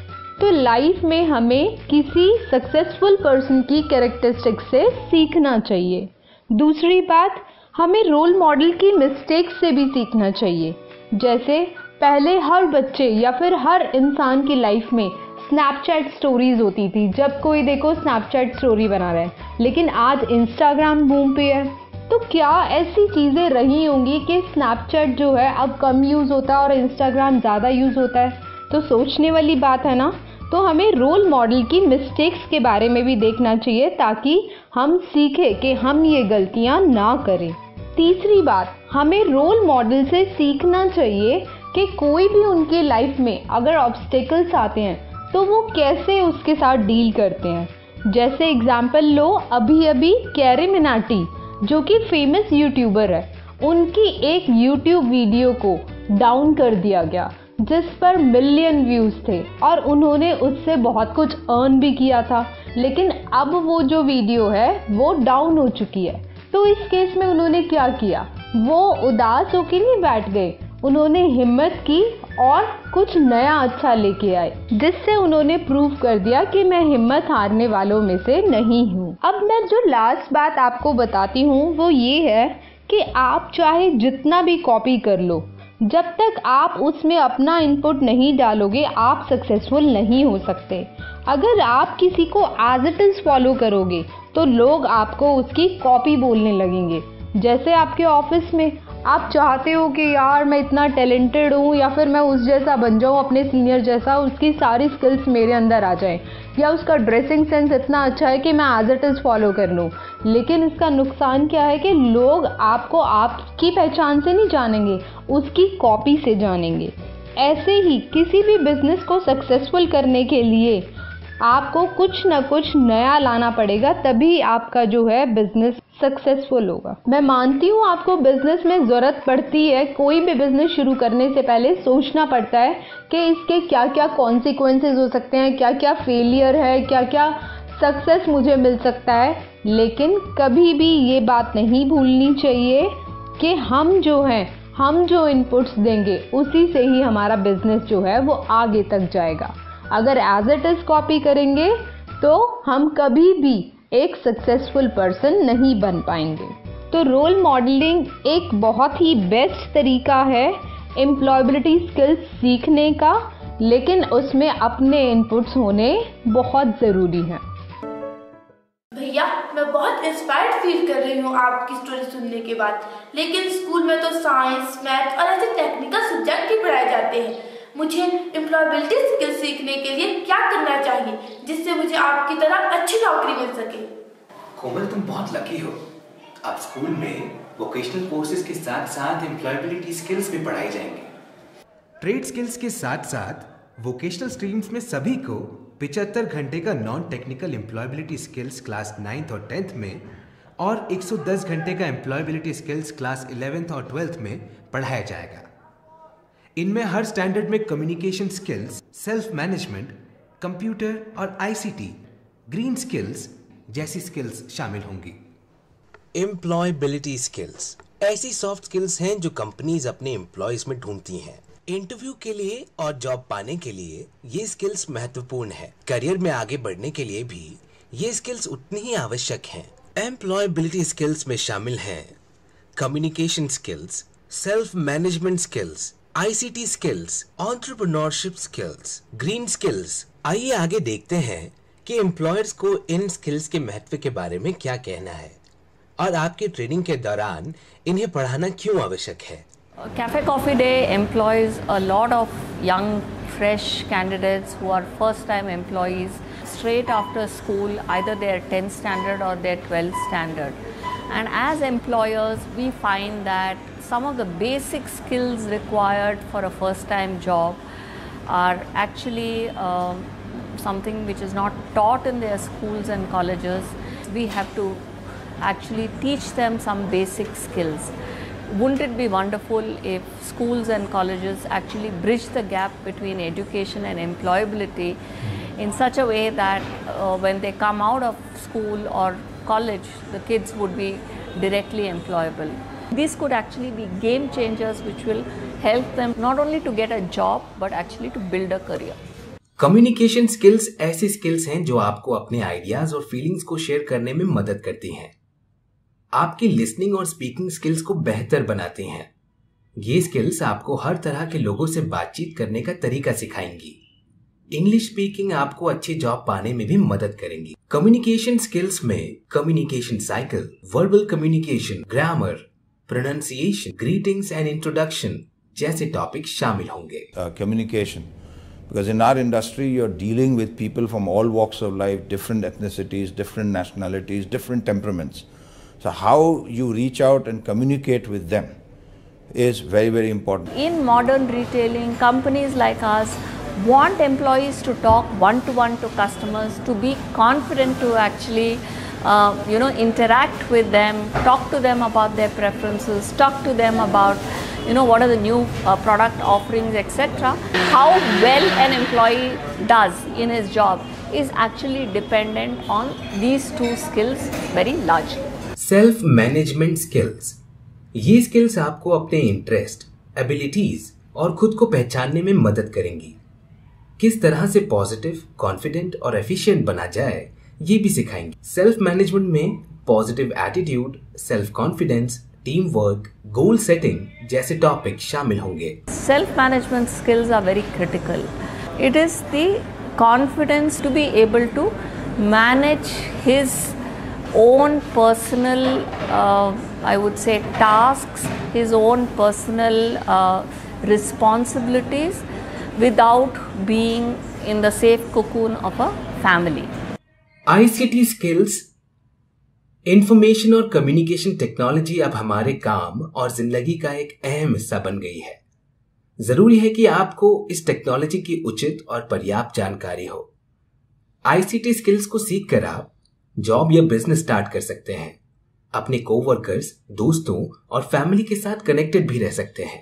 तो लाइफ में हमें किसी सक्सेसफुल पर्सन की कैरेक्टरिस्टिक्स से सीखना चाहिए। दूसरी बात, हमें रोल मॉडल की मिस्टेक्स से भी सीखना चाहिए। जैसे पहले हर बच्चे या फिर हर इंसान की लाइफ में स्नैपचैट स्टोरीज होती थी, जब कोई देखो स्नैपचैट स्टोरी बना रहा है, लेकिन आज इंस्टाग्राम बूम पे है। तो क्या ऐसी चीज़ें रही होंगी कि स्नैपचैट जो है अब कम यूज़ होता है और इंस्टाग्राम ज़्यादा यूज़ होता है? तो सोचने वाली बात है ना। तो हमें रोल मॉडल की मिस्टेक्स के बारे में भी देखना चाहिए ताकि हम सीखें कि हम ये गलतियां ना करें। तीसरी बात, हमें रोल मॉडल से सीखना चाहिए कि कोई भी उनके लाइफ में अगर ऑब्स्टेकल्स आते हैं तो वो कैसे उसके साथ डील करते हैं। जैसे एग्जाम्पल लो, अभी कैरी मिनाटी जो कि फेमस यूट्यूबर है, उनकी एक यूट्यूब वीडियो को डाउन कर दिया गया जिस पर मिलियन व्यूज़ थे और उन्होंने उससे बहुत कुछ अर्न भी किया था, लेकिन अब वो जो वीडियो है वो डाउन हो चुकी है। तो इस केस में उन्होंने क्या किया, वो उदास होकर नहीं बैठ गए, उन्होंने हिम्मत की और कुछ नया अच्छा लेके आए, जिससे उन्होंने प्रूव कर दिया कि मैं हिम्मत हारने वालों में से नहीं हूँ। अब मैं जो लास्ट बात आपको बताती हूँ वो ये है कि आप चाहे जितना भी कॉपी कर लो, जब तक आप उसमें अपना इनपुट नहीं डालोगे आप सक्सेसफुल नहीं हो सकते। अगर आप किसी को एज इट इज़ फॉलो करोगे तो लोग आपको उसकी कॉपी बोलने लगेंगे। जैसे आपके ऑफिस में आप चाहते हो कि यार मैं इतना टैलेंटेड हूँ या फिर मैं उस जैसा बन जाऊँ, अपने सीनियर जैसा, उसकी सारी स्किल्स मेरे अंदर आ जाएं, या उसका ड्रेसिंग सेंस इतना अच्छा है कि मैं एज इट इज़ फॉलो कर लूँ। लेकिन इसका नुकसान क्या है कि लोग आपको आपकी पहचान से नहीं जानेंगे, उसकी कॉपी से जानेंगे। ऐसे ही किसी भी बिजनेस को सक्सेसफुल करने के लिए आपको कुछ ना कुछ नया लाना पड़ेगा, तभी आपका जो है बिजनेस सक्सेसफुल होगा। मैं मानती हूँ आपको बिजनेस में ज़रूरत पड़ती है, कोई भी बिजनेस शुरू करने से पहले सोचना पड़ता है कि इसके क्या क्या कॉन्सिक्वेंसेस हो सकते हैं, क्या क्या फेलियर है, क्या क्या सक्सेस मुझे मिल सकता है। लेकिन कभी भी ये बात नहीं भूलनी चाहिए कि हम जो इनपुट्स देंगे उसी से ही हमारा बिजनेस जो है वो आगे तक जाएगा। अगर एज इट इज़ कॉपी करेंगे तो हम कभी भी एक सक्सेसफुल पर्सन नहीं बन पाएंगे। तो रोल मॉडलिंग एक बहुत ही बेस्ट तरीका है एम्प्लॉयबिलिटी स्किल्स सीखने का, लेकिन उसमें अपने इनपुट्स होने बहुत ज़रूरी हैं। भैया मैं बहुत इंस्पायर्ड फील कर रही हूँ आपकी स्टोरी सुनने के बाद। लेकिन स्कूल में तो साइंस, मैथ और ऐसे टेक्निकल सब्जेक्ट ही पढ़ाए जाते हैं। मुझे एम्प्लॉयबिलिटी स्किल सीखने के लिए क्या करना चाहिए जिससे मुझे आपकी तरह अच्छी नौकरी मिल सके? कोमल तुम बहुत लकी हो, अब स्कूल में वोकेशनल कोर्सेज के साथ साथ एम्प्लॉयबिलिटी स्किल्स भी पढ़ाई जाएंगे। ट्रेड स्किल्स के साथ साथ वोकेशनल स्ट्रीम्स में सभी को 75 घंटे का non technical employability skills class 9th और 10th में और 110 घंटे का एम्प्लॉयबिलिटी स्किल्स क्लास 11th और 12th में पढ़ाया जाएगा। इनमें हर स्टैंडर्ड में communication skills, self management, computer और आईसीटी, ग्रीन स्किल्स जैसी स्किल्स शामिल होंगी। एम्प्लॉयबिलिटी स्किल्स ऐसी सॉफ्ट स्किल्स हैं जो कंपनीज अपने एम्प्लॉयज में ढूंढती हैं। इंटरव्यू के लिए और जॉब पाने के लिए ये स्किल्स महत्वपूर्ण है। करियर में आगे बढ़ने के लिए भी ये स्किल्स उतनी ही आवश्यक हैं। एम्प्लॉयबिलिटी स्किल्स में शामिल हैं communication skills, self management skills, ICT skills, entrepreneurship skills, green skills. आइए आगे देखते हैं कि एम्प्लॉयर्स को इन स्किल्स के महत्व के बारे में क्या कहना है और आपकी ट्रेनिंग के दौरान इन्हें पढ़ाना क्यों आवश्यक है। Cafe Coffee Day employs a lot of young, fresh candidates who are first-time employees straight after school, either their 10th standard or their 12th standard. And as employers, we find that some of the basic skills required for a first-time job are actually something which is not taught in their schools and colleges. We have to actually teach them some basic skills. Wouldn't it be wonderful if schools and colleges actually bridge the gap between education and employability in such a way that when they come out of school or college, the kids would be directly employable. These could actually be game changers which will help them not only to get a job but actually to build a career. Communication skills ऐसी skills हैं जो आपको अपने ideas और feelings को share करने में मदद करती हैं, आपकी लिसनिंग और स्पीकिंग स्किल्स को बेहतर बनाती हैं। ये स्किल्स आपको हर तरह के लोगों से बातचीत करने का तरीका सिखाएंगी। इंग्लिश स्पीकिंग आपको अच्छी जॉब पाने में भी मदद करेंगी। कम्युनिकेशन स्किल्स में communication cycle, verbal communication, grammar, pronunciation, greetings and introduction जैसे टॉपिक शामिल होंगे। Communication, because in our industry you're dealing with people from all walks of life, different ethnicities, different nationalities, different temperaments. So how you reach out and communicate with them is very, very important. In modern retailing, companies like us want employees to talk one-to-one to customers, to be confident to actually interact with them, talk to them about their preferences, talk to them about what are the new product offerings, etc. How well an employee does in his job is actually dependent on these two skills very largely. Self management skills, ये skills आपको अपने interest, abilities और खुद को पहचानने में मदद करेंगी। किस तरह से पॉजिटिव, कॉन्फिडेंट और एफिशिएंट बना जाए ये भी सिखाएंगी। सेल्फ मैनेजमेंट में positive attitude, self confidence, team work, goal setting जैसे टॉपिक शामिल होंगे। Self management skills are very critical. It is the confidence to be able to manage his own personal, I would say, tasks, his own personal responsibilities without being in the safe cocoon of a family. ICT skills, information और communication technology अब हमारे काम और जिंदगी का एक अहम हिस्सा बन गई है। जरूरी है कि आपको इस टेक्नोलॉजी की उचित और पर्याप्त जानकारी हो। आईसीटी स्किल्स को सीखकर आप जॉब या बिजनेस स्टार्ट कर सकते हैं, अपने कोवर्कर्स, दोस्तों और फैमिली के साथ कनेक्टेड भी रह सकते हैं।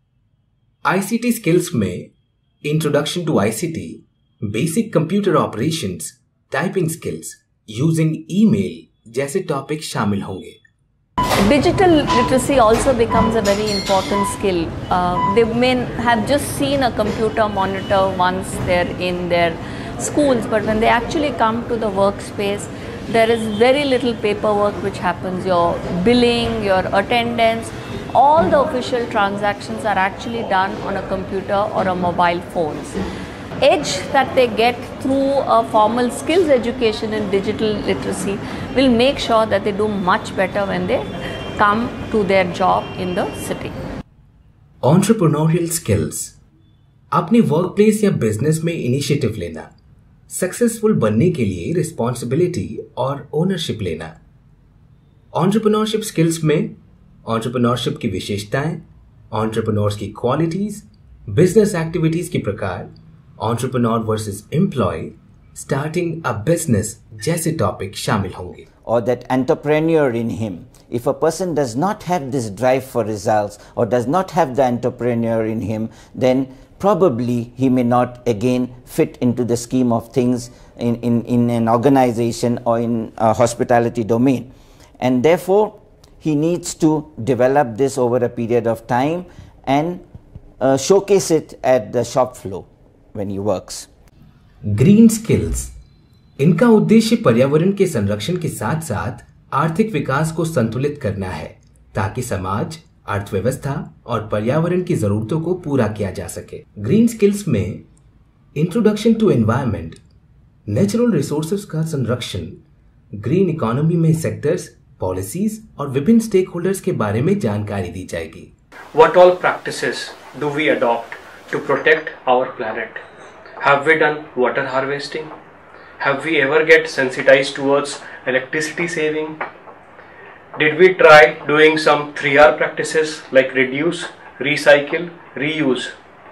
आईसीटी स्किल्स में introduction to ICT, basic computer operations, typing skills, using email जैसे टॉपिक शामिल होंगे। Digital literacy also becomes a very important skill. They may have just seen a computer monitor once they're in their schools, but when they actually come to the workspace, there is very little paperwork which happens. Your billing, your attendance, all the official transactions are actually done on a computer or a mobile phones. Edge that they get through a formal skills education in digital literacy will make sure that they do much better when they come to their job in the city. Entrepreneurial skills, अपने work place या business में initiative लेना, successful बनने के लिए responsibility और ownership लेना। Entrepreneurship skills में एंटरप्रेन्योरशिप की विशेषताएं, एंटरप्रेन्योर्स की क्वालिटीज, बिजनेस एक्टिविटीज के प्रकार, entrepreneur versus employ, starting a business जैसे टॉपिक शामिल होंगे। Or that entrepreneur in him. If a person does not have this drive for results or does not have the entrepreneur in him, then probably he may not again fit into the scheme of things in an organization or in a hospitality domain. And therefore, he needs to develop this over a period of time and showcase it at the shop floor when he works. Green skills, इनका उद्देश्य पर्यावरण के संरक्षण के साथ साथ आर्थिक विकास को संतुलित करना है ताकि समाज, अर्थव्यवस्था और पर्यावरण की जरूरतों को पूरा किया जा सके। ग्रीन स्किल्स में introduction to environment, natural resources का संरक्षण, ग्रीन इकोनॉमी में सेक्टर्स, पॉलिसीज और विभिन्न स्टेक होल्डर्स के बारे में जानकारी दी जाएगी। What all practices do we adopt to protect our planet? Have we done water harvesting? Have we ever get sensitized towards electricity saving? Did we try doing some 3R practices like reduce, recycle, reuse?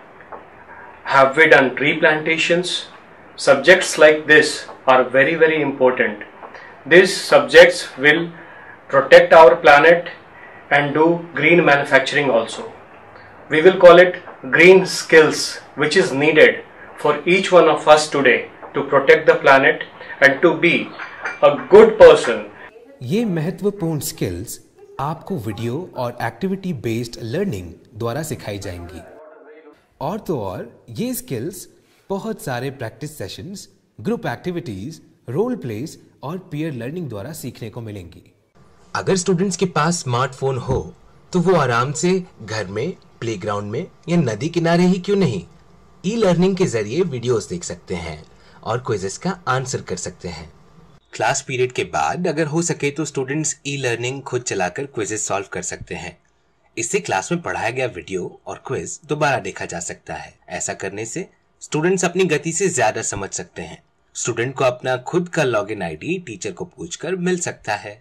Have we done tree plantations? Subjects like this are very, very important. These subjects will protect our planet and do green manufacturing also. We will call it green skills, which is needed for each one of us today to protect the planet and to be a good person. ये महत्वपूर्ण skills आपको video और activity based learning द्वारा सिखाई जाएंगी। और तो और ये स्किल्स बहुत सारे practice sessions, group activities, role plays और पीयर लर्निंग द्वारा सीखने को मिलेंगी। अगर स्टूडेंट्स के पास स्मार्टफोन हो तो वो आराम से घर में, प्लेग्राउंड में या नदी किनारे ही क्यों नहीं, ई लर्निंग के जरिए वीडियोस देख सकते हैं और क्विज़ेस का आंसर कर सकते हैं। क्लास पीरियड के बाद अगर हो सके तो स्टूडेंट्स ई लर्निंग खुद चलाकर क्विज़ेस सॉल्व कर सकते हैं। इससे क्लास में पढ़ाया गया वीडियो और क्विज दोबारा देखा जा सकता है। ऐसा करने से स्टूडेंट्स अपनी गति से ज्यादा समझ सकते हैं। स्टूडेंट को अपना खुद का लॉगिन आईडी टीचर को पूछकर मिल सकता है।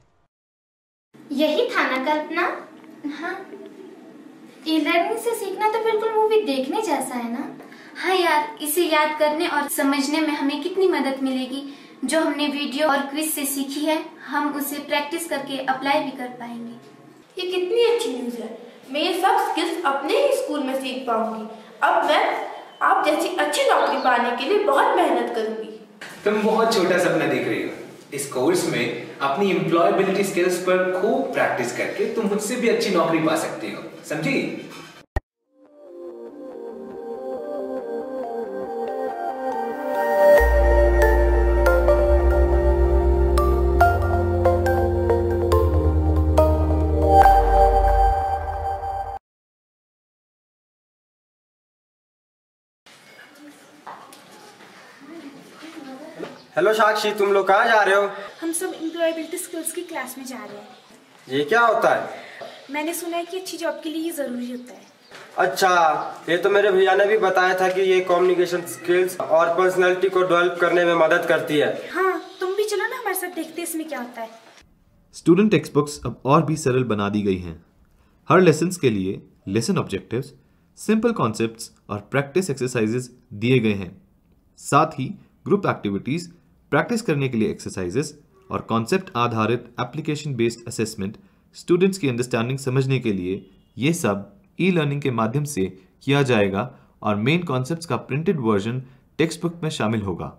यही था ना कल्पना? हाँ, ई लर्निंग से सीखना तो बिल्कुल मूवी देखने जैसा है ना। हाँ यार, इसे याद करने और समझने में हमें कितनी मदद मिलेगी। जो हमने वीडियो और क्विज से सीखी है, हम उसे प्रैक्टिस करके अप्लाई भी कर पाएंगे। ये कितनी अच्छी न्यूज़ है। मैं ये सब स्किल्स अपने ही स्कूल में सीख पाऊंगी। अब मैं आप जैसी अच्छी नौकरी पाने के लिए बहुत मेहनत करूंगी। तुम बहुत छोटा सपना देख रही हो। इस कोर्स में अपनी एम्प्लॉयबिलिटी स्किल्स पर खूब प्रैक्टिस करके तुम मुझसे भी अच्छी नौकरी पा सकती हो, समझी? हेलो साक्षी, तुम लोग कहाँ जा रहे हो? हम सब एम्प्लॉयबिलिटी स्किल्स की क्लास में जा रहे हैं। ये क्या होता है? मैंने सुना है कि अच्छी जॉब के लिए ये जरूरी होता है। अच्छा, ये तो मेरे भैया ने भी बताया था कि ये कम्युनिकेशन स्किल्स और पर्सनालिटी को डेवलप करने में मदद करती है। हाँ, तुम भी चलो ना हमारे साथ, देखते हैं इसमें क्या होता है। स्टूडेंट टेक्स्ट बुक्स अब और भी सरल बना दी गई हैं। हर लेसन्स के लिए लेसन ऑब्जेक्टिव्स, सिंपल कॉन्सेप्ट्स और प्रैक्टिस एक्सरसाइजेस दिए गए हैं। साथ ही ग्रुप एक्टिविटीज, प्रैक्टिस करने के लिए एक्सरसाइजेस और कॉन्सेप्ट आधारित एप्लीकेशन बेस्ड असेसमेंट स्टूडेंट्स की अंडरस्टैंडिंग समझने के लिए ये सब ई लर्निंग के माध्यम से किया जाएगा और मेन कॉन्सेप्ट्स का प्रिंटेड वर्जन टेक्स्ट बुक में शामिल होगा।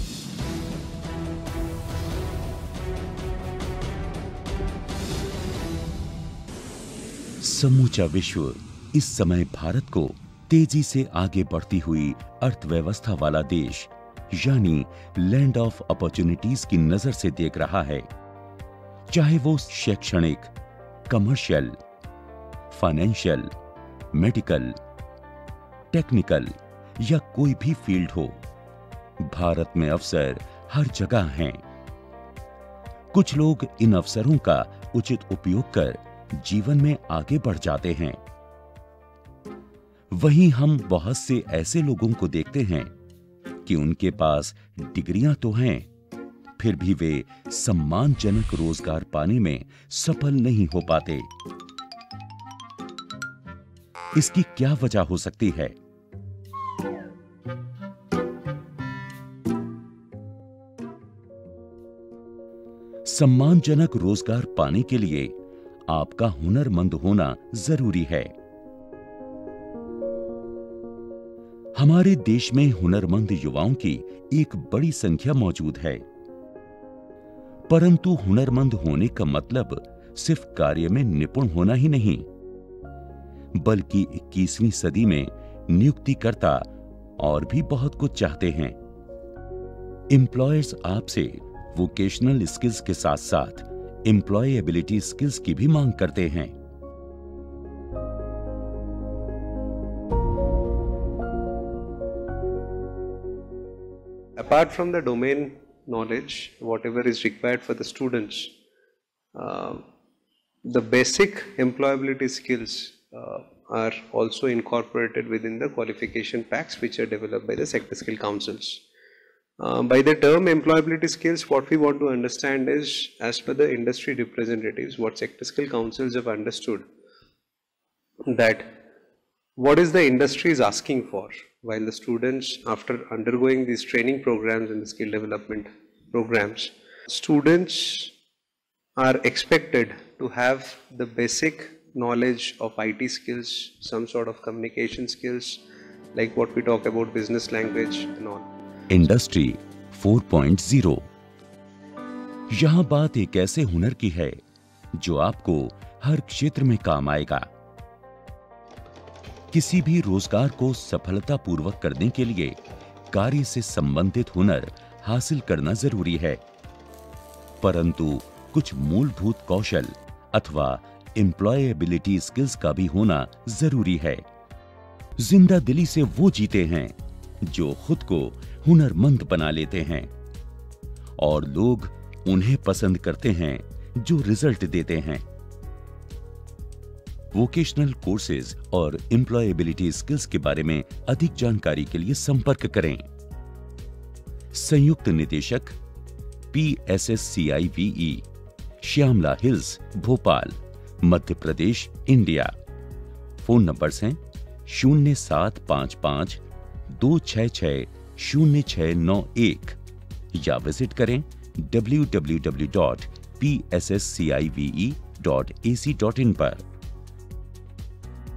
समूचा विश्व इस समय भारत को तेजी से आगे बढ़ती हुई अर्थव्यवस्था वाला देश यानी लैंड ऑफ अपॉर्चुनिटीज की नजर से देख रहा है। चाहे वो शैक्षणिक, कमर्शियल, फाइनेंशियल, मेडिकल, टेक्निकल या कोई भी फील्ड हो, भारत में अवसर हर जगह हैं। कुछ लोग इन अवसरों का उचित उपयोग कर जीवन में आगे बढ़ जाते हैं। वहीं हम बहुत से ऐसे लोगों को देखते हैं कि उनके पास डिग्रियां तो हैं, फिर भी वे सम्मानजनक रोजगार पाने में सफल नहीं हो पाते। इसकी क्या वजह हो सकती है? सम्मानजनक रोजगार पाने के लिए आपका हुनरमंद होना जरूरी है। हमारे देश में हुनरमंद युवाओं की एक बड़ी संख्या मौजूद है, परंतु हुनरमंद होने का मतलब सिर्फ कार्य में निपुण होना ही नहीं, बल्कि 21वीं सदी में नियुक्तिकर्ता और भी बहुत कुछ चाहते हैं। एम्प्लॉयर्स आपसे वोकेशनल स्किल्स के साथ साथ एम्प्लॉयबिलिटी स्किल्स की भी मांग करते हैं। Apart from the domain knowledge, whatever is required for the students, the basic employability skills are also incorporated within the qualification packs which are developed by the sector skill councils. By the term employability skills, what we want to understand is, as per the industry representatives, what sector skill councils have understood, that what is the industry is asking for, while the students, after undergoing these training programs and the skill development programs, students are expected to have the basic knowledge of IT skills, some sort of communication skills, like what we talk about business language and all. Industry 4.0। यहां बात एक ऐसे हुनर की है जो आपको हर क्षेत्र में काम आएगा। किसी भी रोजगार को सफलतापूर्वक करने के लिए कार्य से संबंधित हुनर हासिल करना जरूरी है, परंतु कुछ मूलभूत कौशल अथवा एम्प्लॉयबिलिटी स्किल्स का भी होना जरूरी है। जिंदा दिली से वो जीते हैं जो खुद को हुनरमंद बना लेते हैं और लोग उन्हें पसंद करते हैं जो रिजल्ट देते हैं। वोकेशनल कोर्सेज और एम्प्लॉयबिलिटी स्किल्स के बारे में अधिक जानकारी के लिए संपर्क करें। संयुक्त निदेशक PSSCIVE, Shyamla Hills, Bhopal, Madhya Pradesh, India. Phone numbers हैं 0755 266 0691 या विजिट करें www.psscive.ac.in पर।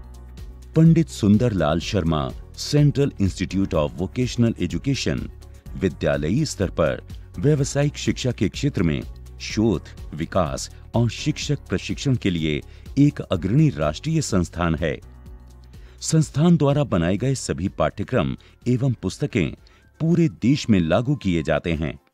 Pandit Sundarlal Sharma central institute of vocational education, विद्यालयी स्तर पर व्यावसायिक शिक्षा के क्षेत्र में शोध, विकास और शिक्षक प्रशिक्षण के लिए एक अग्रणी राष्ट्रीय संस्थान है। संस्थान द्वारा बनाए गए सभी पाठ्यक्रम एवं पुस्तकें पूरे देश में लागू किए जाते हैं।